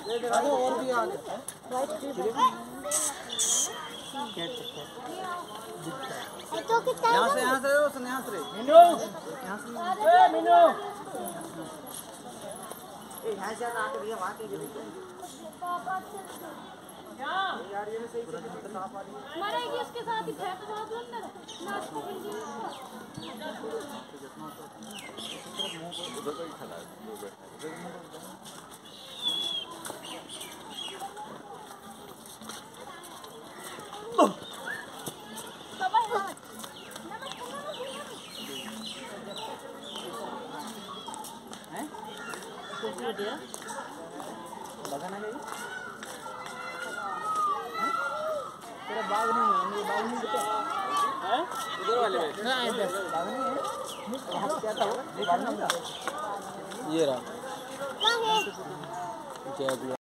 और भी आगे यहाँ से मीनू मीनू यहाँ से आके भैया वहाँ के यार ये सही मरेगी उसके साथ ही फेंक दो अंदर नाश्ता कर लीजिए उधर का ही खड़ा है वो बैठा है लगाना है तेरा बाग नहीं है ये बाग नहीं दिखा है उधर वाले में ना इधर बाग नहीं है वहां क्या था वो बाग नहीं था ये रहा क्या है